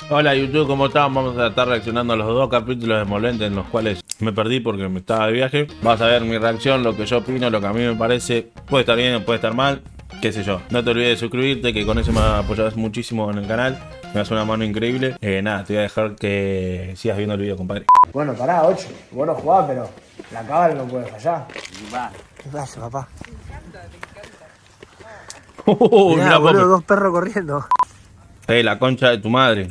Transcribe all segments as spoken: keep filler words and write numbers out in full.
Hola YouTube, ¿cómo están? Vamos a estar reaccionando a los dos capítulos de Envolvente en los cuales me perdí porque me estaba de viaje. Vas a ver mi reacción, lo que yo opino, lo que a mí me parece. Puede estar bien, puede estar mal, qué sé yo. No te olvides de suscribirte, que con eso me apoyarás muchísimo en el canal. Me das una mano increíble. Eh, nada, te voy a dejar que sigas viendo el video, compadre. Bueno, pará, ocho. Vos no jugás, pero la cábala no puede fallar. Va. ¿Qué pasa, papá? Uh, mirá, mirá, boludo, papi. dos perros corriendo. Eh, la concha de tu madre.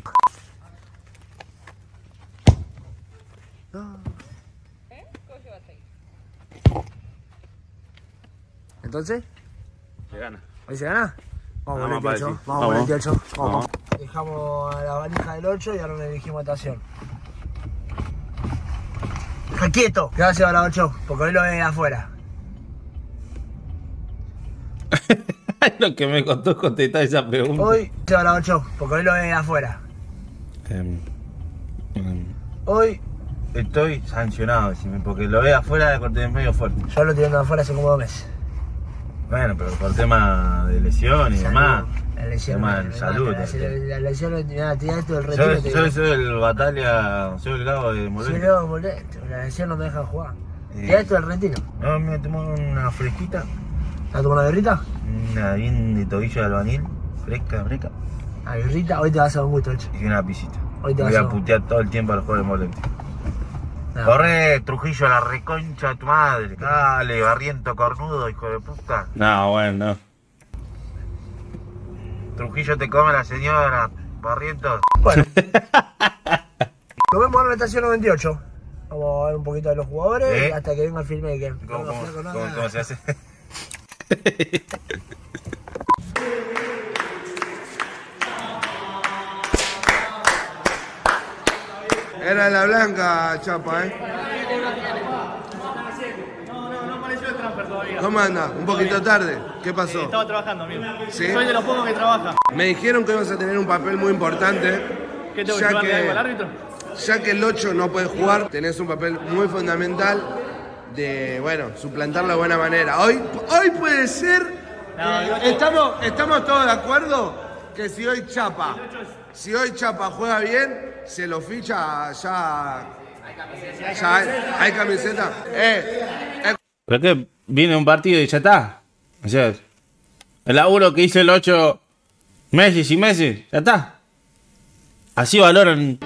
¿Entonces? Se gana. ¿Hoy se gana? Vamos, Vamos, con el tío padre, ocho. sí. Vamos con el Vamos. tío ocho. Vamos. Vamos. Dejamos a la valija del ocho y ahora le elegimos estación. ¡Deja quieto! ¿Qué va a hacer a la ocho? Porque hoy lo ven afuera. Lo que me costó contestar esa pregunta. Hoy se va a la ocho, porque hoy lo ven afuera. Em, em, Hoy Estoy sancionado, decime, porque lo ve afuera de corte de medio fuerte. yo lo estoy viendo afuera hace como dos meses. Bueno, pero por tema de lesión y demás. La lesión. Tema de la- salud. La, la, la lesión, mira, tenía esto del Yo, retiro. te yo digo. soy el batalla, soy el Gabo de Sí, Molén. no, molesto. La lesión no me deja jugar. Sí. Tenía esto del retiro. No, me tomó una fresquita, ¿Estás tomando una birrita? una bien de tobillo de albañil, fresca, fresca, La birrita, hoy te vas a dar un gusto, hecho. y una pisita. Hoy te Voy vas a a- putear todo el tiempo a los juegos de Molén. No. Corre, Trujillo, la reconcha de tu madre. Dale, barriento cornudo, hijo de puta. No, bueno, no. Trujillo te come la señora, barrientos. Bueno. Nos vemos en la estación noventa y ocho. Vamos a ver un poquito de los jugadores ¿Eh? hasta que venga el filme de que. ¿Cómo, no, cómo, flaco, no, cómo- nada. cómo se hace? Era la blanca, Chapa, ¿eh? No, no, no apareció el transfer todavía. ¿Cómo anda? Un poquito tarde. ¿Qué pasó? Estaba trabajando, amigo. ¿Sí? Soy de los pocos que trabaja. Me dijeron que ibas a tener un papel muy importante. ¿Qué tengo que ya llevarle que, algo al árbitro? ya que el ocho no puede jugar, tenés un papel muy fundamental de, bueno, suplantarlo de buena manera. Hoy, hoy puede ser... No, eh, el ocho- estamos, estamos todos de acuerdo que si hoy Chapa, si hoy Chapa juega bien, se lo ficha ya... Ya hay, hay camiseta. Eh, eh, Pero que viene un partido y ya está. O sea, el laburo que hizo el ocho meses y meses, ya está. Así valoran.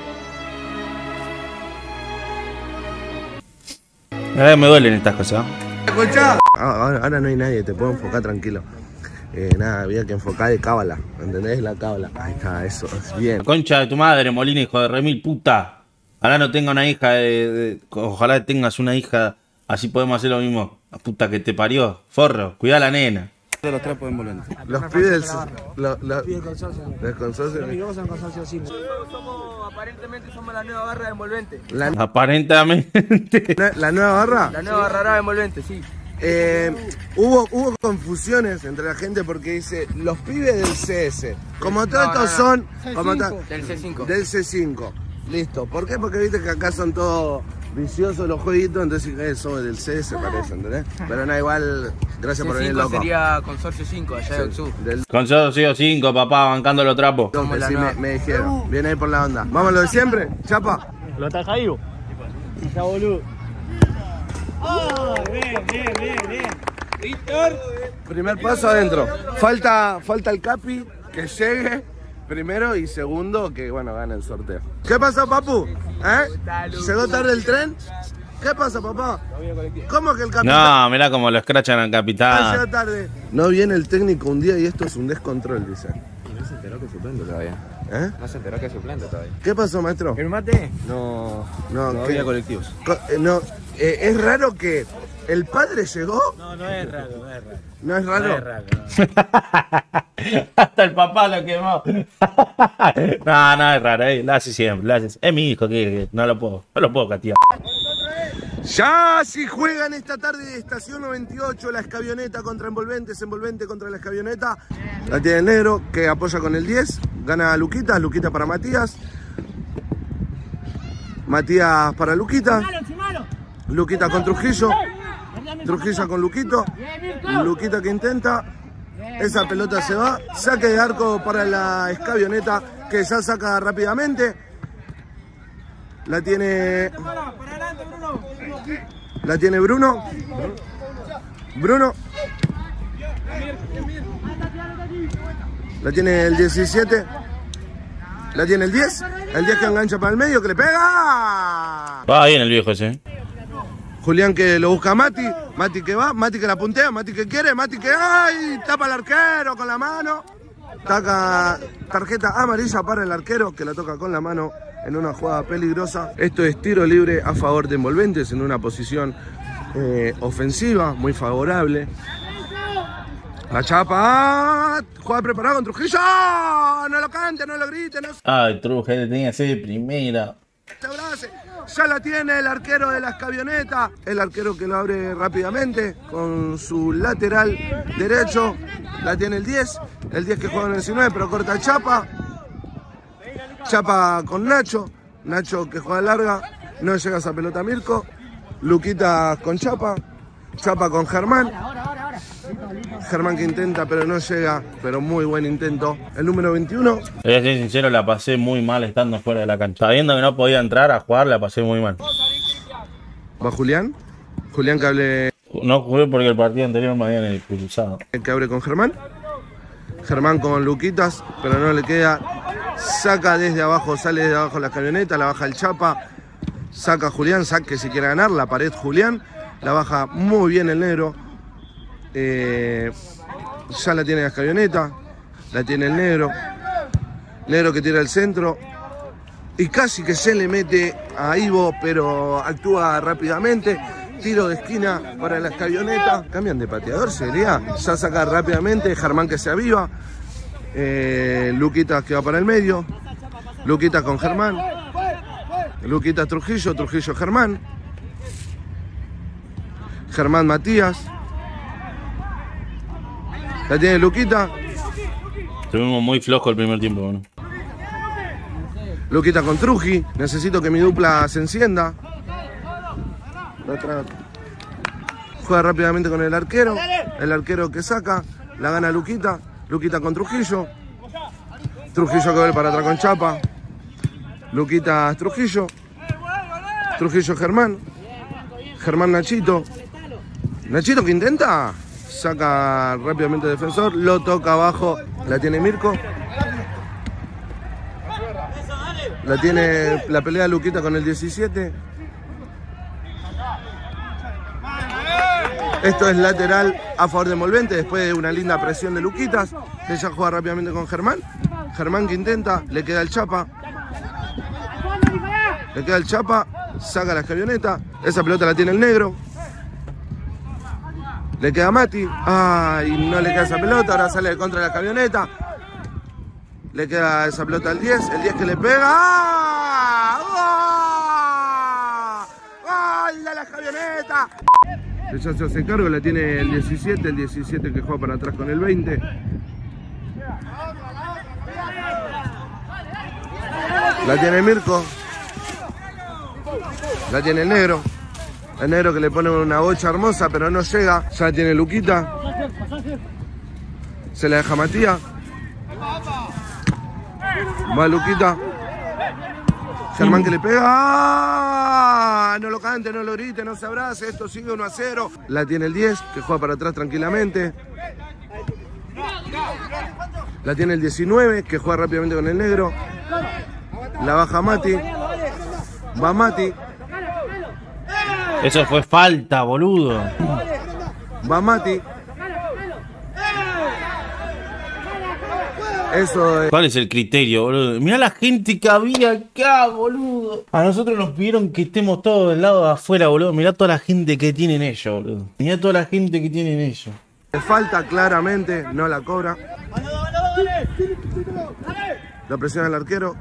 A ver, me duelen estas cosas. ¿Escuchá? Ahora, ahora no hay nadie, te puedo enfocar tranquilo. Eh, nada, había que enfocar de cábala, ¿entendés? La cábala. Ahí está, eso, es bien. La concha de tu madre, Molina, hijo de remil puta. Ojalá no tenga una hija de, de- Ojalá tengas una hija. Así podemos hacer lo mismo. La puta que te parió. Forro, cuidá a la nena. Los pibes del... Lo, lo, Pide consorcio. del consorcio. Amigos en consorcio cinco. Somos, aparentemente somos la nueva barra de envolvente. La, Aparentemente. la nueva barra. La nueva barra de envolvente, sí. Eh, hubo, hubo confusiones entre la gente porque dice los pibes del C S. Como todos No, estos no, son... Como to- Del C cinco. Del C cinco. Listo. ¿Por qué? Porque viste que acá son todos viciosos los jueguitos, entonces eh, somos del C S, parece, ¿entendés? Pero no, igual, gracias por venir, loco. sería Consorcio cinco, allá del sur. Del Con socio cinco, papá, bancando los trapos. Entonces, sí, me, me dijeron. Viene ahí por la onda. Vamos a lo de siempre, Chapa. Lo ataja Ivo. Ya, boludo. Bien, bien, bien, bien. Primer paso adentro. Falta, falta el Capi que llegue primero y segundo que, bueno, gane el sorteo. ¿Qué pasó, papu? ¿Eh? ¿Llegó tarde el tren? ¿Qué pasa, papá? ¿Cómo que el capitán? No, mirá cómo lo escrachan al Ah, llegó capitán. tarde. No viene el técnico un día y esto es un descontrol, dice. No se enteró que es suplente todavía. ¿Eh? No se enteró que es suplente todavía. ¿Qué pasó, maestro? ¿El mate? No, No, no ¿qué? había colectivos. Co- eh, no, eh, es raro que el padre llegó. No, no es raro, no es raro. ¿No es raro? No es raro. No. Hasta el papá lo quemó. No, no, es raro, eh. Lo hace siempre, lo hace. Es mi hijo, que, que no lo puedo, no lo puedo castigar. Ya si juegan esta tarde de estación noventa y ocho, la escavioneta contra Envolventes, Envolvente contra la escavioneta. La tiene el negro que apoya con el diez. Gana Luquita, Luquita para Matías. Matías para Luquita. Luquita con Trujillo. Trujillo con Luquito. Luquita que intenta. Esa pelota se va. Saque de arco para la escavioneta. que ya saca rápidamente. La tiene... La tiene Bruno. Bruno. La tiene el diecisiete. La tiene el diez. El diez que engancha para el medio, que le pega. Va bien el viejo ese. Julián que lo busca a Mati. Mati que va. Mati que la puntea. Mati que quiere. Mati que... ¡Ay! Tapa al arquero con la mano. Taca tarjeta amarilla para el arquero que la toca con la mano en una jugada peligrosa. Esto es tiro libre a favor de Envolventes en una posición eh, ofensiva muy favorable. La chapa, juega preparado con Trujillo. No lo cante, no lo grite, no se Ay, Trujillo tenía que ser de primera. abrace. Ya la tiene el arquero de las Camionetas. El arquero que lo abre rápidamente con su lateral derecho. La tiene el diez. El diez que juega en el diecinueve, pero corta Chapa. Chapa con Nacho. Nacho que juega larga. No llega esa pelota a Mirko. Luquita con Chapa. Chapa con Germán. Germán que intenta, pero no llega. Pero muy buen intento. El número veintiuno. Voy a ser sincero, la pasé muy mal estando fuera de la cancha. Sabiendo que no podía entrar a jugar, la pasé muy mal. Va Julián. Julián que hable... No jugué porque el partido anterior me habían expulsado. Que abre con Germán. Germán con Luquitas, pero no le queda. Saca desde abajo, sale desde abajo la camioneta, la baja el Chapa. Saca Julián, saque si quiere ganar, la pared Julián. La baja muy bien el negro. Eh, ya la tiene la camioneta. La tiene el negro. Negro que tira el centro. Y casi que se le mete a Ivo, pero actúa rápidamente. Tiro de esquina para la escabioneta. Cambian de pateador, sería. Ya saca rápidamente. Germán que se aviva. Eh, Luquitas que va para el medio. Luquitas con Germán. Luquitas Trujillo. Trujillo Germán. Germán Matías. La tiene Luquita. Estuvimos muy flojos el primer tiempo, bueno. Luquita con Truji. Necesito que mi dupla se encienda. Otra. Juega rápidamente con el arquero. El arquero que saca. La gana Luquita. Luquita con Trujillo. Trujillo que vuelve para atrás con Chapa. Luquita Trujillo. Trujillo Germán. Germán Nachito. Nachito que intenta. Saca rápidamente el defensor. Lo toca abajo. La tiene Mirko. La tiene la pelea Luquita con el diecisiete. Esto es lateral a favor de Envolvente después de una linda presión de Luquitas. Ella juega rápidamente con Germán. Germán que intenta, le queda el Chapa. Le queda el Chapa, saca la escabioneta. Esa pelota la tiene el negro. Le queda a Mati. Ay, no le queda esa pelota, ahora sale de contra de la camioneta. Le queda esa pelota al diez, el diez que le pega. ¡Ah! ¡Gol de la camioneta! Ella se hace cargo, la tiene el diecisiete, el diecisiete que juega para atrás con el veinte. La tiene Mirko. La tiene el negro. El negro que le pone una bocha hermosa, pero no llega. Ya la tiene Luquita. Se la deja Matías. Va Luquita. Germán que le pega. ¡Ah! No lo cante, no lo grite, no se abrace. Esto sigue uno a cero. La tiene el diez, que juega para atrás tranquilamente. La tiene el diecinueve, que juega rápidamente con el negro. La baja Mati. Va Mati. Eso fue falta, boludo. Va Mati. Eso es. ¿Cuál es el criterio, boludo? Mirá la gente que había acá, boludo. A nosotros nos pidieron que estemos todos del lado de afuera, boludo. Mirá toda la gente que tienen ellos, boludo. Mirá toda la gente que tienen ellos. Falta claramente, no la cobra. Lo presiona el arquero.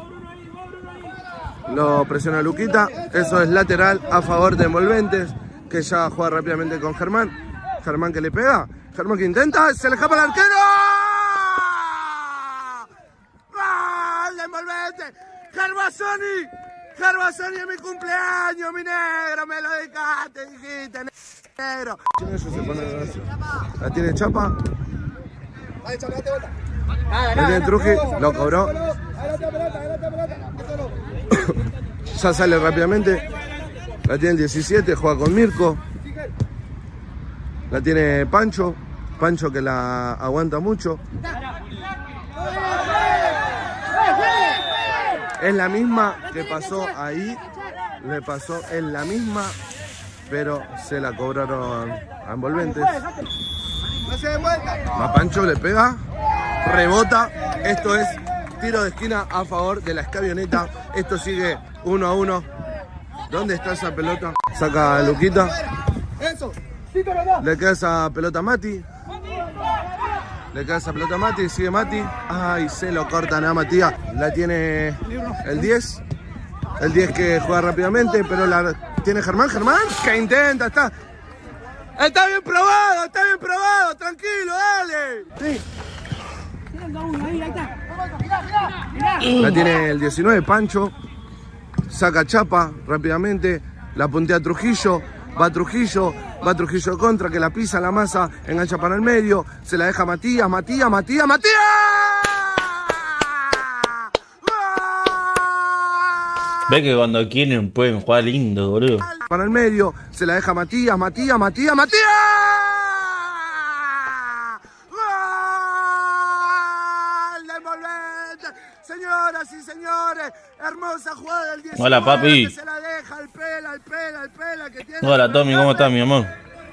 Lo presiona Luquita. Eso es lateral a favor de Envolventes, que ya juega rápidamente con Germán. Germán que le pega. Germán que intenta. Se le escapa el arquero. ¡Gol de Envolventes! ¡Gervasoni! ¡Gervasoni es mi cumpleaños, mi negro! ¡Me lo dedicaste, dijiste, negro! La tiene Chapa. La tiene Truji. Lo cobró. Ya sale rápidamente. La tiene el diecisiete, juega con Mirko. La tiene Pancho. Pancho que la aguanta mucho. Es la misma que pasó ahí. Le pasó, es la misma, pero se la cobraron a Envolventes. A Pancho le pega, rebota. Esto es tiro de esquina a favor de la Escabioneta. Esto sigue uno a uno. ¿Dónde está esa pelota? Saca a Luquita. Le queda esa pelota a Mati. Le queda esa pelota a Mati. Sigue Mati. Ay, se lo cortan a Matías. La tiene el diez. El diez que juega rápidamente, pero la tiene Germán. Germán que intenta. Está, está bien probado. Está bien probado. Tranquilo, dale. Sí. La tiene el diecinueve, Pancho. Saca Chapa rápidamente. La puntea Trujillo. Va Trujillo. Va Trujillo contra, que la pisa la masa. Engancha para el medio. Se la deja Matías. Matías, Matías, Matías. Ve que cuando quieren pueden jugar lindo, boludo. Para el medio. Se la deja Matías. Matías, Matías, Matías. Señoras y señores, hermosa jugada del diecinueve. Hola, papi. Se la deja al pela, al pela, al pela que tiene. Hola, Tommy, ¿cómo estás, mi amor?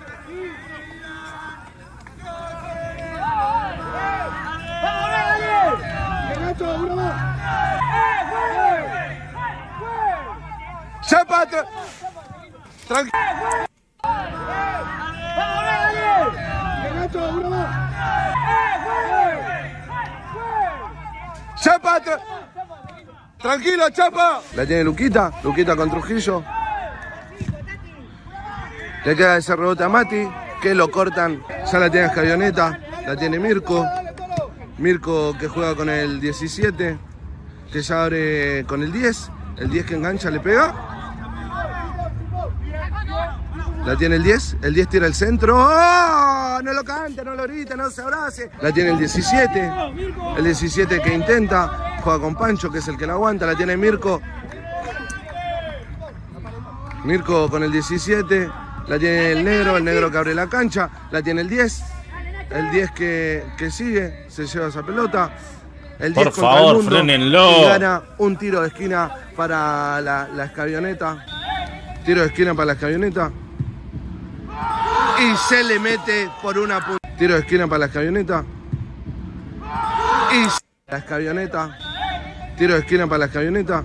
Chapa, tra tranquilo. Chapa, tra tranquilo, Chapa. La tiene Luquita, Luquita con Trujillo. Le queda ese rebote a Mati, que lo cortan. Ya la tiene Escabioneta, la tiene Mirko. Mirko que juega con el diecisiete, que ya abre con el diez. El diez que engancha, le pega. La tiene el diez, el diez tira el centro. ¡Oh! No lo cante, no lo grite, no se abrace. La tiene el diecisiete, el diecisiete que intenta, juega con Pancho, que es el que la aguanta. La tiene Mirko. Mirko con el diecisiete, la tiene el negro, el negro que abre la cancha. La tiene el diez, el diez que, que sigue, se lleva esa pelota. El diez Por favor, el mundo, frénenlo. y gana un tiro de esquina para la, la Escabioneta. Tiro de esquina para la Escabioneta. Y se le mete por una punta. Tiro de esquina para la Escabioneta. Y la Escabioneta. Tiro de esquina para la Escabioneta.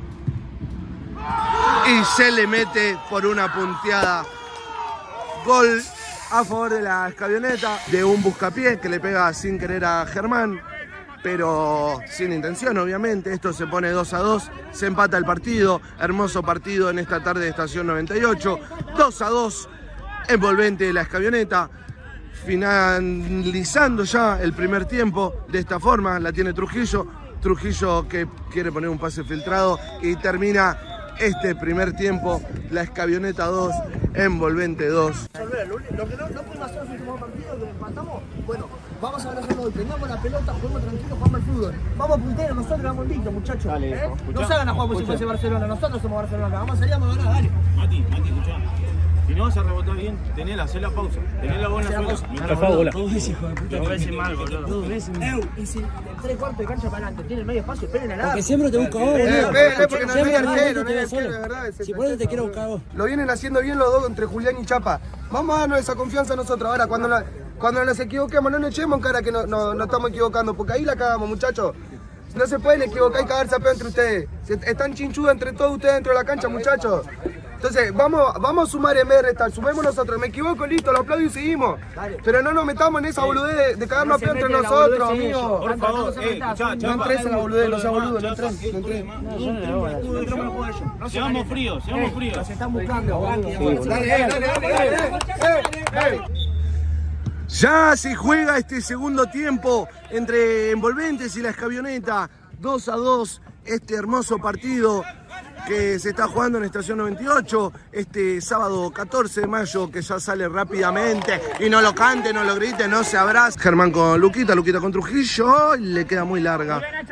Y se le mete por una punteada. Gol a favor de la Escabioneta. De un buscapié que le pega sin querer a Germán. Pero sin intención, obviamente. Esto se pone dos a dos. Se empata el partido. Hermoso partido en esta tarde de Estación noventa y ocho. dos a dos. Envolvente la Escabioneta. Finalizando ya el primer tiempo de esta forma. La tiene Trujillo. Trujillo que quiere poner un pase filtrado. Y termina este primer tiempo. La Escabioneta dos. Envolvente dos. Lo que no, no podemos hacer en el último partido, que empatamos, bueno, vamos a hacerlo hoy, tengamos la pelota, juguemos tranquilos, jugamos al fútbol. Vamos a puntero, nosotros vamos invictos, muchachos. Dale, ¿eh? No se hagan a jugar como si fuese Barcelona, nosotros somos Barcelona, vamos a salir a ganar, dale. Mati, Mati, escuchá. Si no vas a rebotar bien, tenela, hacé la pausa. Tenela buena pausa. Dos veces, hijo de puta. Dos veces mal, boludo. Dos veces. Y si tres cuartos de cancha para adelante, tiene el medio espacio, esperen al lado. Porque siempre te busco a vos, boludo. Porque siempre arquero, no hay arquero, de verdad. Si por eso te quiero buscar a vos. Lo vienen haciendo bien los dos entre Julián y Chapa. Vamos a darnos esa confianza a nosotros. Ahora, cuando, la, cuando nos equivoquemos, no nos echemos en cara que no, no, no estamos equivocando, porque ahí la cagamos, muchachos. No se pueden equivocar y cagarse a pedo entre ustedes. Están chinchudos entre todos ustedes dentro de la cancha, muchachos. Entonces, vamos, vamos a sumar en vez de restar. Sumemos nosotros. Me equivoco, listo, lo aplaudo y seguimos. Dale. Pero no nos metamos en esa boludez de, de cagarnos a pedo entre nosotros, amigos. Por favor, eh, no entres en la boludez, no sea boludo, no entres. No entres. Seamos fríos, seamos fríos. Nos están buscando. Dale, dale, dale. Ya se juega este segundo tiempo entre Envolventes y la Escabioneta. dos a dos, este hermoso partido que se está jugando en Estación noventa y ocho este sábado catorce de mayo, que ya sale rápidamente. Y no lo cante, no lo grite, no se abrace. Germán con Luquita, Luquita con Trujillo. Le queda muy larga.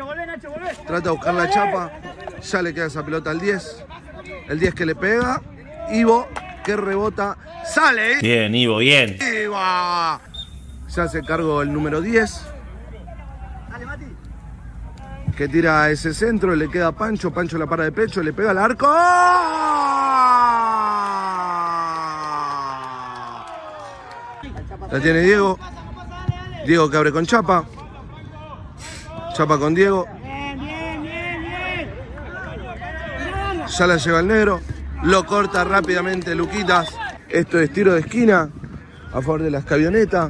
Trata de buscar la chapa. Ya le queda esa pelota al diez. El diez que le pega. Ivo que rebota. ¡Sale! Bien, Ivo, bien. ¡Ivo! Se hace cargo el número diez. Que tira ese centro. Le queda a Pancho. Pancho la para de pecho. Le pega al arco. La tiene Diego. Diego que abre con Chapa. Chapa con Diego. Ya la lleva el negro. Lo corta rápidamente Luquitas. Esto es tiro de esquina a favor de la Escavioneta.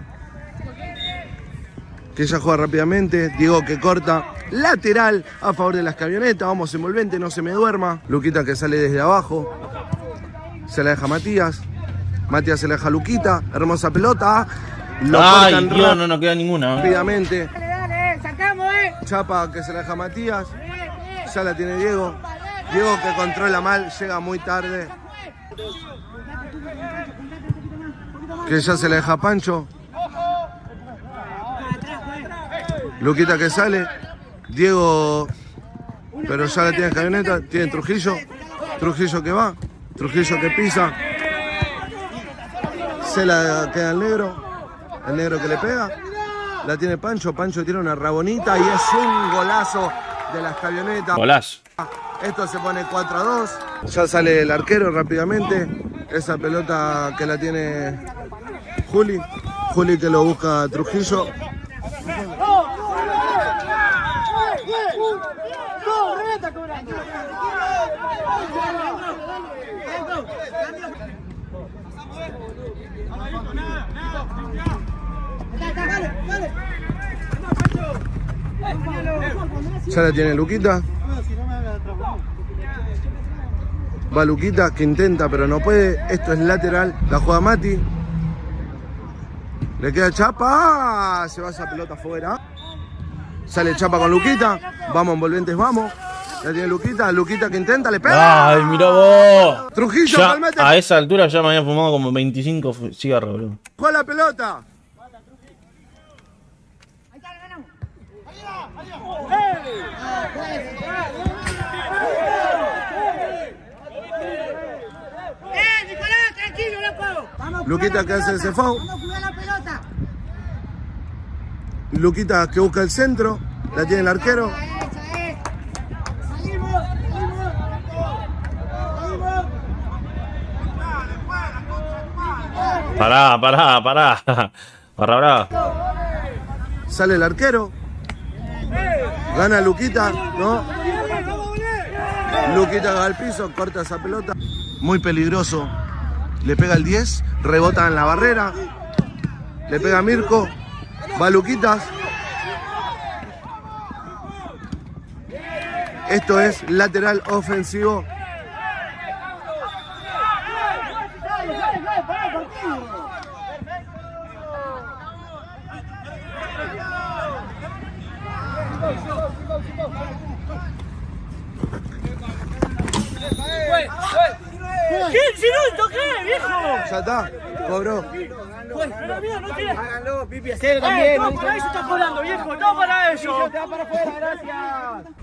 Que ya juega rápidamente. Diego que corta. Lateral a favor de la Escavioneta. Vamos envolvente, no se me duerma. Luquita que sale desde abajo. Se la deja Matías. Matías se la deja a Luquita. Hermosa pelota. Lo Ay, cortan Dios, no nos queda ninguna. rápidamente. Dale, dale, sacamos, eh. Chapa que se la deja a Matías. Ya la tiene Diego. Diego que controla mal, llega muy tarde. Que ya se la deja a Pancho. Luquita que sale. Diego, pero ya la tiene Escavioneta. Tiene Trujillo. Trujillo que va. Trujillo que pisa. Se la queda el negro. El negro que le pega. La tiene Pancho. Pancho tiene una rabonita y es un golazo de la Escavioneta. Golazo. Esto se pone cuatro a dos. Ya sale el arquero rápidamente. Esa pelota que la tiene Juli. Juli que lo busca a Trujillo. Ya la tiene Luquita. Va Luquita que intenta pero no puede. Esto es lateral. La juega Mati. Le queda Chapa. Se va esa pelota afuera. Sale Chapa con Luquita. Vamos, envolventes, vamos. La tiene Luquita. Luquita que intenta, le pega. Ay, mirá vos. Trujillo, Ya, calmate. a esa altura ya me había fumado como veinticinco cigarros, boludo. Juega la pelota. Eh, Nicolás, tranquilo, loco. Luquita que hace ese foul. Vamos a jugar la pelota. Luquita que busca el centro. La tiene el arquero. Esa es. Salimos, salimos. Salimos. Pará, pará, pará. Barra brava. Sale el arquero. Gana Luquita, ¿no? Luquita va al piso, corta esa pelota. Muy peligroso. Le pega el diez, rebota en la barrera. Le pega a Mirko. Va Luquitas. Esto es lateral ofensivo. ¿quince minutos qué, viejo? Ya está, cobró. Pero mira, no tiene. Háganlo, Pipi, hacer también. No, para eso está cobrando, viejo, no para eso. Te va para afuera, gracias.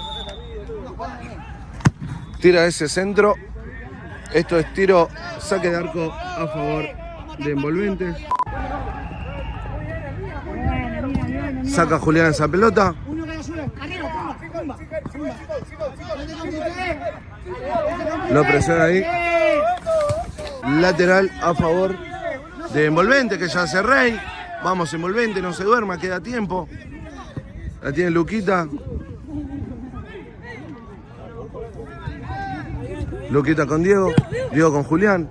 Tira ese centro. Esto es tiro, saque de arco a favor de Envolventes. Saca Julián esa pelota. Uno que sube, arriba, pumba, pumba, Lo presiona ahí. Lateral a favor de Envolvente, que ya hace Rey. Vamos, Envolvente, no se duerma, queda tiempo. La tiene Luquita. Luquita con Diego. Diego con Julián.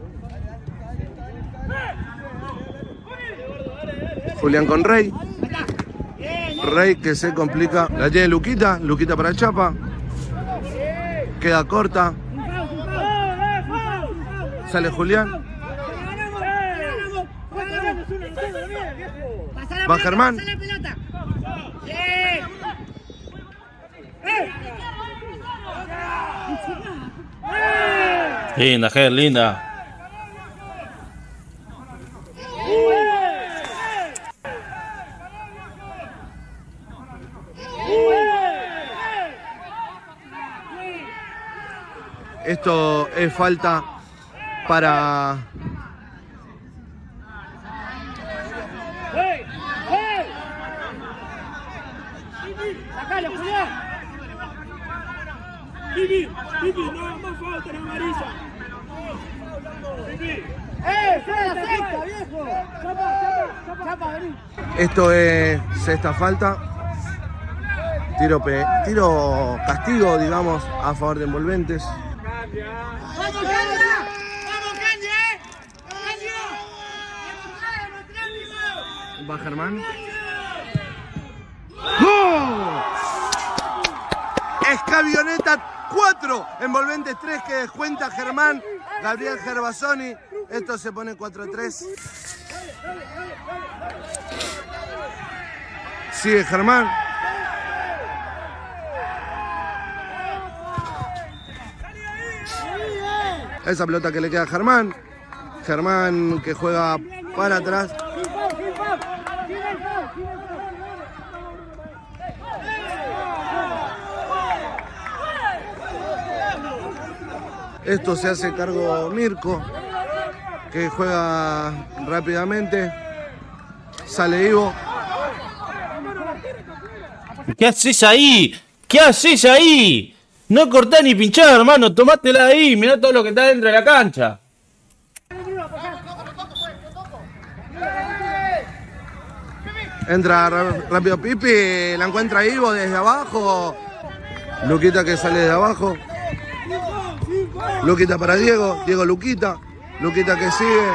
Julián con Rey. Rey que se complica. La tiene Luquita. Luquita para Chapa. Queda corta. Sale Julián. Va Germán. Linda, Ger, linda. Esto es falta para... ¡Hey! ¡Hey! ¡Sacalo, Julián! ¡Pipi! ¡Pipi! ¡No, más falta la amarilla! ¡Pipi! ¡Eh! ¡Sexta, sexta, viejo! ¡Chapa, chapa, chapa, vení! Esto es sexta falta. Tiro, pe... Tiro castigo, digamos, a favor de Envolventes. ¡Vamos, Candia! ¡Vamos, Candia, eh! ¡Candia! Va Germán. ¡Gol! Escabioneta cuatro, Envolventes tres, que descuenta Germán. Gabriel Gervasoni. Esto se pone cuatro a tres. Sigue Germán. Esa pelota que le queda a Germán. Germán que juega para atrás. Esto se hace cargo Mirko, que juega rápidamente. Sale Ivo. ¿Qué haces ahí? ¿Qué haces ahí? No cortá ni pinchá, hermano. Tomátela ahí. Mirá todo lo que está dentro de la cancha. Entra rápido Pipi. La encuentra Ivo desde abajo. Luquita que sale de abajo. Luquita para Diego. Diego Luquita. Luquita que sigue.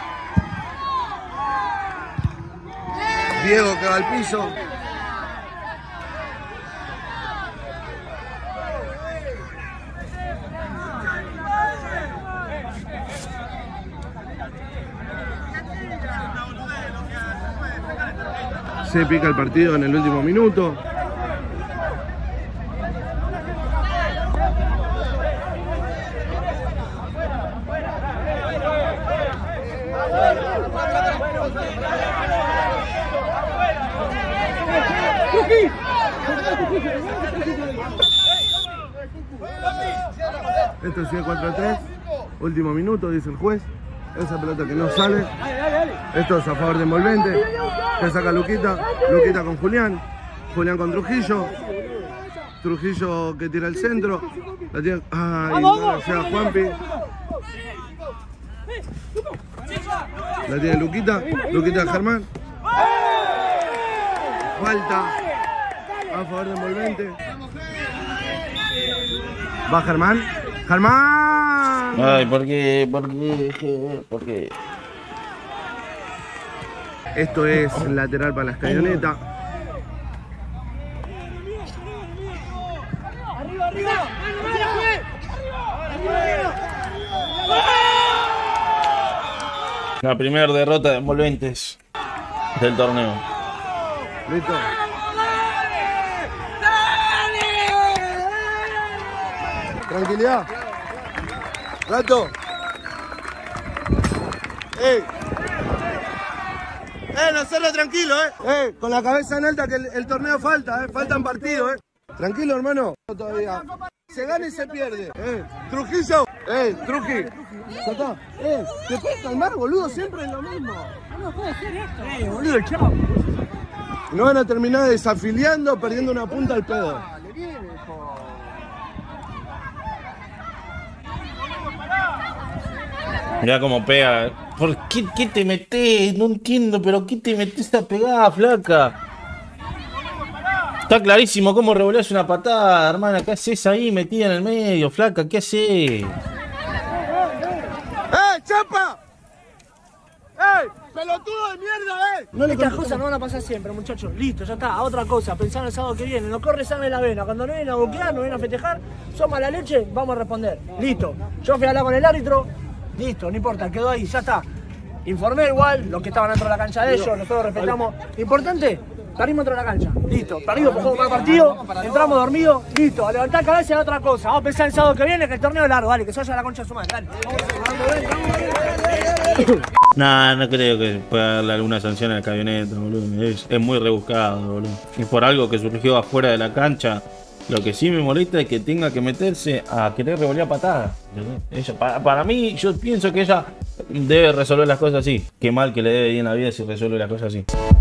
Diego que va al piso. Se pica el partido en el último minuto. Esto sigue cuatro a tres. Último minuto, dice el juez. Esa pelota que no sale. Esto es a favor de Envolvente. Que saca Luquita. Luquita con Julián. Julián con Trujillo. Trujillo que tira el centro. La tiene. Ay, no, llega Juanpi. La tiene Luquita. Luquita de Germán. Falta a favor de Envolvente. Va Germán. Germán. Ay, ¿por qué? ¿Por qué? ¿Por qué? Esto es lateral para la Escabioneta. ¡Arriba, arriba! La primera derrota de Envolventes del torneo. Listo. Tranquilidad. Gato. ¡Ey! ¡Eh, no hacerlo tranquilo, eh! ¡Eh, con la cabeza en alta que el, el torneo falta, eh! Faltan partidos, eh! Tranquilo, hermano. Todavía. Se gana y se pierde. ¡Eh! ¡Trujillo! ¡Eh! ¡Truji! Ya está. ¡Eh! ¿Te puedes calmar, boludo? Siempre es lo mismo. No puede ser esto. ¡Eh, boludo, chao! No van a terminar desafiliando, perdiendo una punta al pedo. Mirá cómo pega. ¿Por qué, qué te metés? No entiendo, pero ¿qué te metés a pegar, flaca? Está clarísimo cómo revolés una patada, hermana. ¿Qué haces ahí metida en el medio, flaca? ¿Qué haces? ¡Eh, chapa! ¡Eh, pelotudo de mierda, eh! No, estas cosas no van a pasar siempre, muchachos. Listo, ya está. A otra cosa. Pensar el sábado que viene. Nos corre sangre en la vena. Cuando no vienen a boquear, no vienen a festejar. Son mala leche, vamos a responder. Listo. Yo fui a hablar con el árbitro. Listo, no importa, quedó ahí, ya está. Informé igual, los que estaban dentro de la cancha de ellos, nosotros respetamos. Importante, perdimos dentro de la cancha. Listo, perdimos por juego mal partido, entramos dormidos, listo, a levantar cabeza es otra cosa. Vamos a pensar el sábado que viene, que el torneo es largo, dale, que se vaya a la concha de su madre, dale. Nah, no creo que pueda darle alguna sanción a la Escabioneta, boludo. Es, es muy rebuscado, boludo. Y por algo que surgió afuera de la cancha, Lo que sí me molesta es que tenga que meterse a querer revolear patadas. Ella, para, para mí, yo pienso que ella debe resolver las cosas así. Qué mal que le debe bien la vida si resuelve las cosas así.